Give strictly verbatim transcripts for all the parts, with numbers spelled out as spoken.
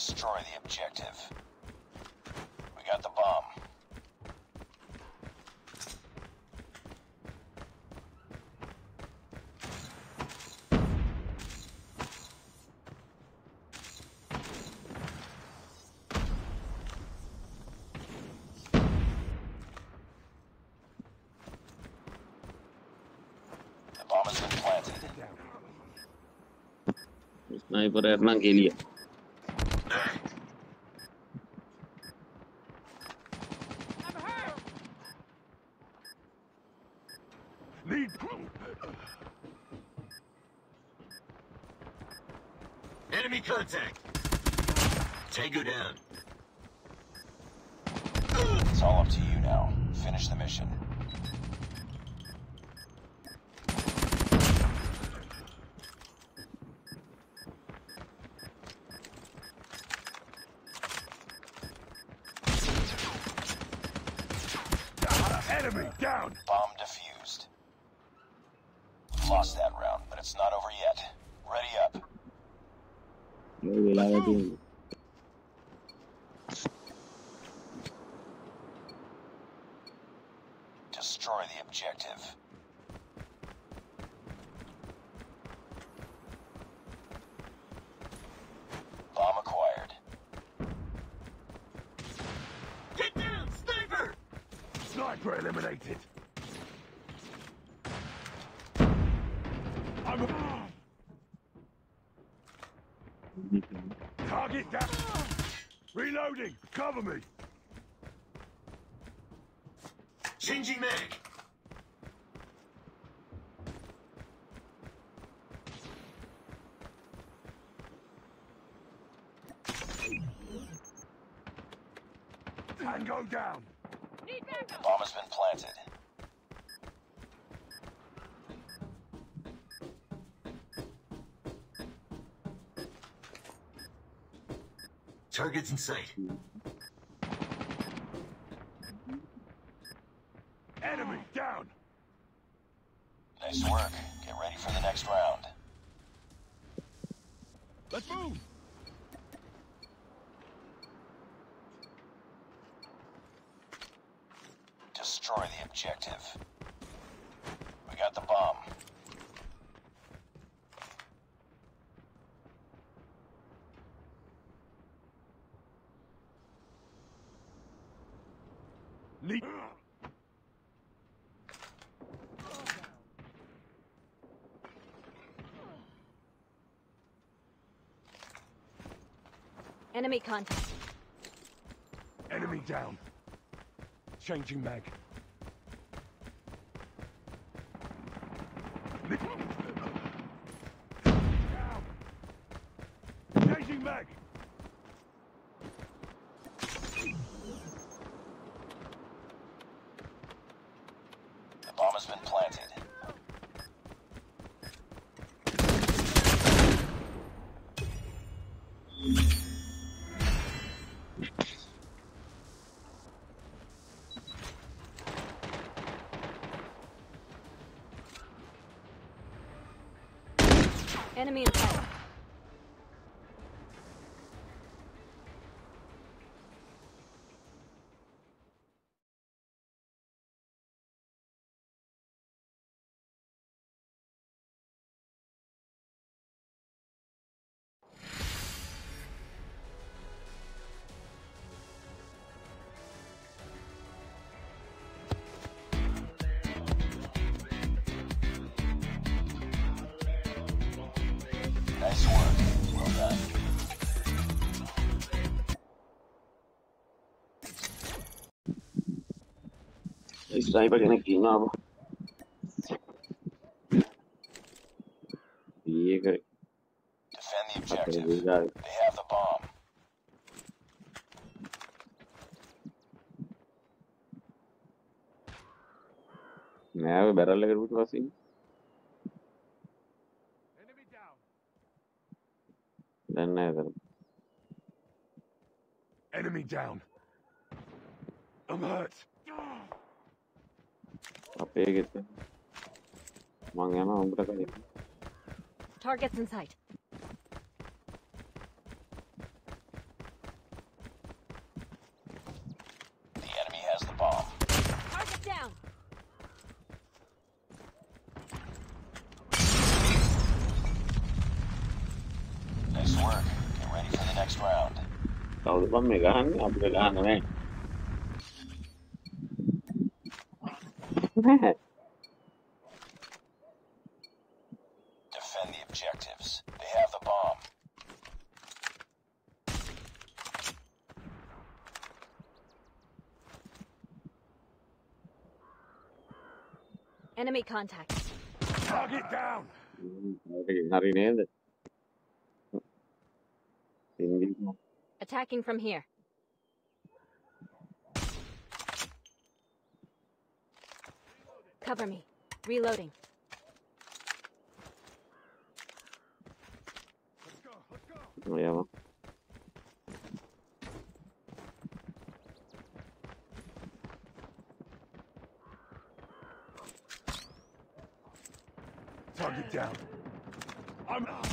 Destroy the objective. We got the bomb. The bomb has been planted. Sniper arena के लिए Enemy contact. Tango down. It's all up to you now. Finish the mission. Enemy down. Bomb defused. Lost that round, but it's not over yet. Ready up. Destroy the objective. Bomb acquired. Get down, sniper! Sniper eliminated. I'm... Target down. Reloading. Cover me. Changing mag. Tango down. Bomb has been planted. Targets in sight. Enemy down. Nice work. Get ready for the next round. Let's move. Destroy the objective. We got the bomb. Lead. Enemy contact. Enemy down. Changing mag. Down. Changing mag. The bomb has been planted. Enemy in sight. Nice work. Well done. Sniper के की ना अब ये करे Defend the objective. They have the bomb. मैं वो barrel लेकर उठ वासी Enemy down. डरना है इधर Enemy down. I'm hurt. आप ये कितने मांगे ना हम बता कर Targets in sight. work. Get ready for the next round. Kau tu pun megahan ni, apa megahan ni? Defend the objectives. They have the bomb. Enemy contact. Target down. Hari ni ada. Tinggi. Attacking from here. Cover me. Reloading. Let's go. Let's go. Oh ya bang. Target down. I'm out.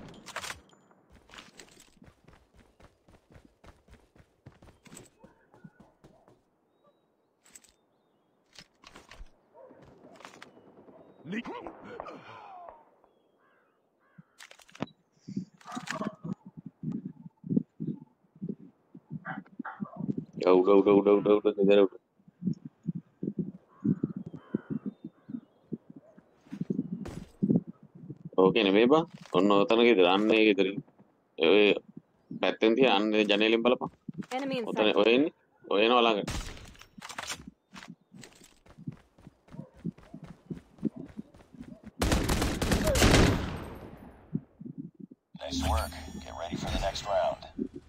Leak. Đâu đâu đâu đâu đâu đâu đâu. Oke nih beba, ono tanah gitu, aneh gitu. Eh, paten dia aneh janelin balap. Enemy in Otan, sight. oh ini, oh ini orang. Nice work. Get ready for the next round.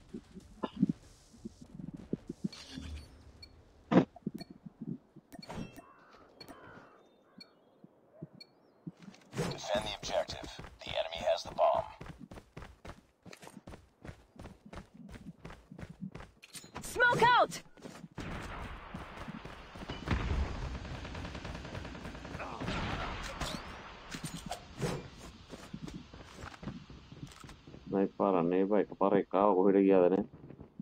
Defend the objective. The enemy has the bomb. Smoke out! Sniper aneh baik, kepala kau, kau udah gila nih.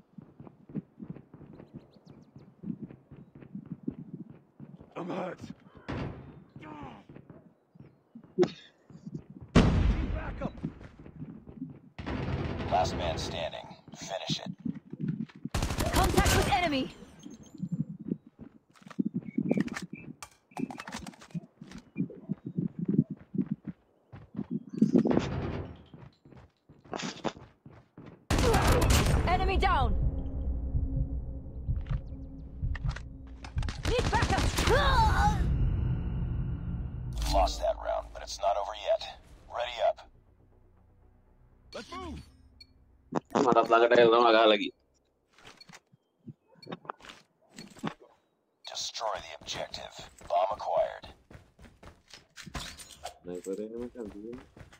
I'm hurt. Back up. Last man standing. Finish it. Contact with enemy! Enemy down! Need backup! Lost that round, but it's not over yet. Ready up. Let's move. Mantap banget deh, lo agak lagi. Destroy the objective. Bomb acquired. Sniper ini macam ni.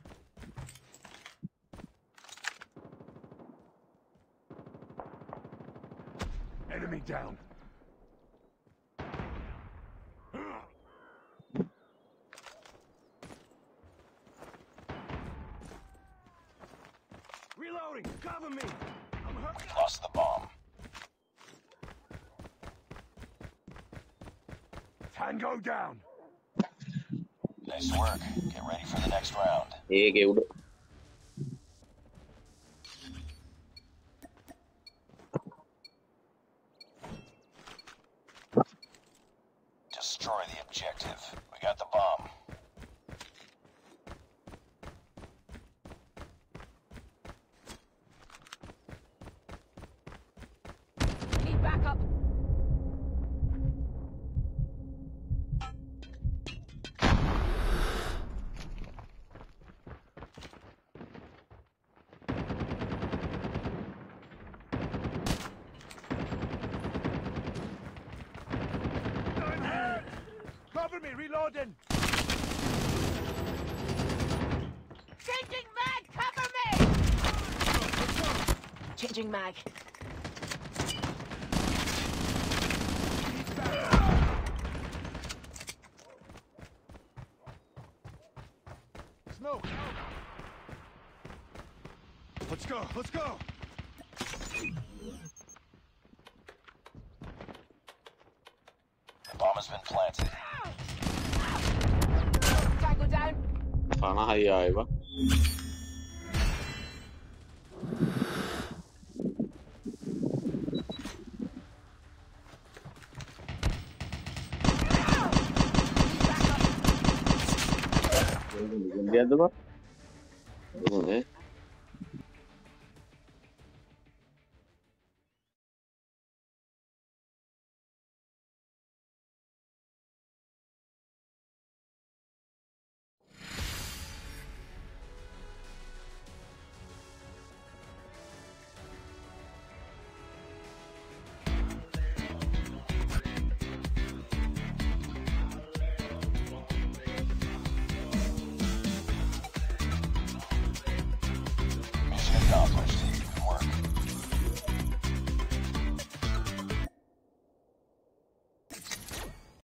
Enemy down. Reloading. Cover me. I'm hurt. We lost the bomb. Tango down. Nice work. Get ready for the next round. Eh, kayak udah. Destroy the objective. We got the bomb. Need backup! Cover me. Reloading. Changing mag! Cover me! Changing mag. Smoke. Let's go. Let's go. The bomb has been planted. Tango down. Panah ya, Pak. Lihat tuh pak. Oh, eh. Mission accomplished.